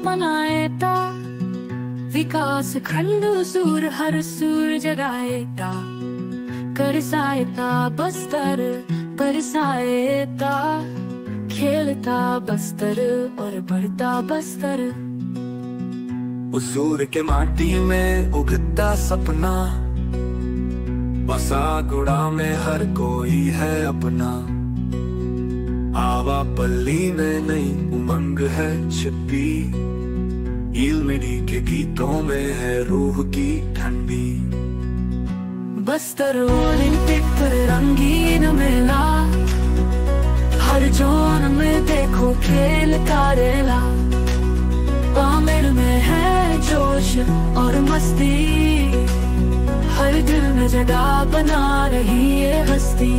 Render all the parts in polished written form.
मनाएता, विकास खंड सूर हर सूर जगाएता, करसाएता बस्तर बरसाएता, खेलता बस्तर और बढ़ता बस्तर। उसूर के माटी में उगता सपना, बसा गुड़ा में हर कोई है अपना। आवा पल्ली में नई उमंग है छिपी, ईल मिडी के गीतों में है रूह की ठंडी। बस्तर ओलंपिक रंगीन मेला, हर जोन में देखो खेल का रेला। आमिर में है जोश और मस्ती, हर दिल में जगह बना रही है हस्ती।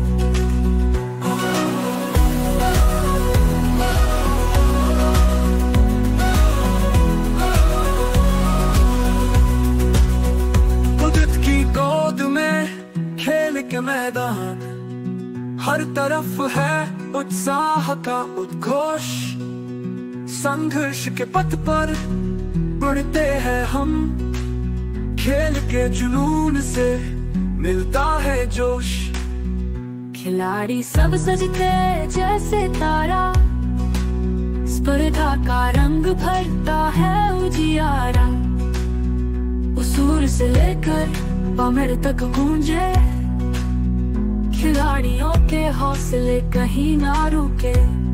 कुदरत की गोद में खेल के मैदान, हर तरफ है उत्साह का उद्घोष। संघर्ष के पथ पर बढ़ते हैं हम, खेल के जुनून से मिलता है जोश। खिलाड़ी सब सजते जैसे तारा, स्पर्धा का रंग भरता है उजियारा। उसूर से लेकर पामेड़ तक गूंजे, खिलाड़ियों के हौसले कहीं ना रुके।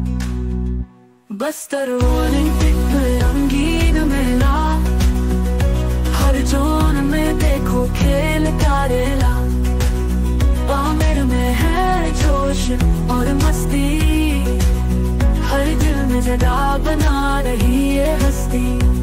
बस्तर ओलंपिक रंगीन मेला, हर जोन में देखो खेल का रेला। पामेड़ में है जोश और मस्ती, हर दिल में जगह बना रही है हस्ती।